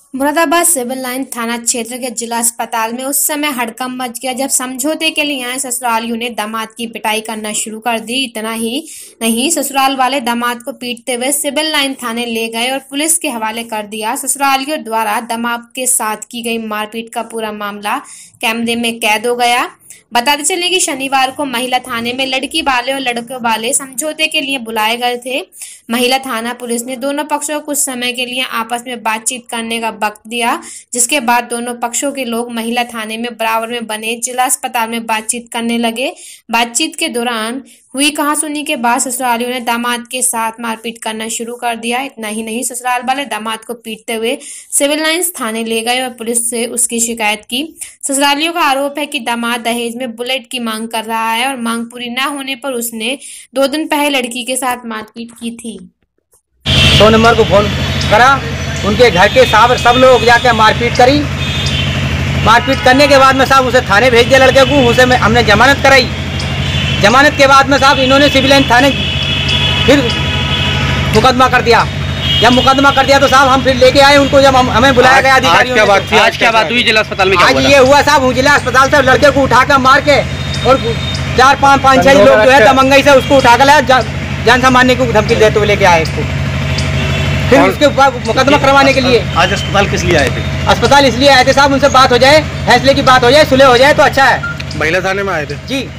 Moradabad civil line थाना क्षेत्र के जिला अस्पताल में उस समय हड़कंप मच गया जब समझौते के लिए आए ससुरालियों ने दामाद की पिटाई करना शुरू कर दी। इतना ही नहीं, ससुराल वाले दामाद को पीटते हुए सिविल लाइन थाने ले गए और पुलिस के हवाले कर दिया। ससुरालियों द्वारा दामाद के साथ की गई मारपीट का पूरा मामला कैमरे में कैद हो गया। बताते चले कि शनिवार को महिला थाने में लड़की वाले और लड़के वाले समझौते के लिए बुलाए गए थे। महिला थाना पुलिस ने दोनों पक्षों को कुछ समय के लिए आपस में बातचीत करने का वक्त दिया, जिसके बाद दोनों पक्षों के लोग महिला थाने में बराबर में बने जिला अस्पताल में बातचीत करने लगे। बातचीत के दौरान हुई कहासुनी के बाद ससुरालियों ने दामाद के साथ मारपीट करना शुरू कर दिया। इतना ही नहीं, ससुराल वाले दामाद को पीटते हुए सिविल लाइंस थाने ले गए और पुलिस से उसकी शिकायत की। ससुरालियों का आरोप है कि दामाद दहेज में बुलेट की मांग कर रहा है और मांग पूरी न होने पर उसने 2 दिन पहले लड़की के साथ मारपीट की थी। 100 नंबर को फोन करा, उनके घर के सब लोग जाके मारपीट करी। मारपीट करने के बाद में साहब उसे थाने भेज दिया लड़के को। उसे हमने जमानत कराई। जमानत के बाद में साहब इन्होंने सिविल लाइन थाने फिर मुकदमा कर दिया। जब मुकदमा कर दिया तो साहब हम फिर लेके आए उनको। जब हमें बुलाया गया अधिकारियों ने। आज क्या बात हुई जिला अस्पताल में? आज ये हुआ साहब, जिला अस्पताल से लड़के को उठाकर मार के और 4-5-6 लोग जो है दमंगई से उसको उठाकर लाया, जान से मारने को धमकी देते हुए लेके आए इसको। फिर उसके ऊपर मुकदमा करवाने के लिए। आज अस्पताल किस लिए आए थे? अस्पताल इसलिए आए थे साहब, उनसे बात हो जाए, फैसले की बात हो जाए, सुलह हो जाए तो अच्छा है। महिला थाने में आए थे जी।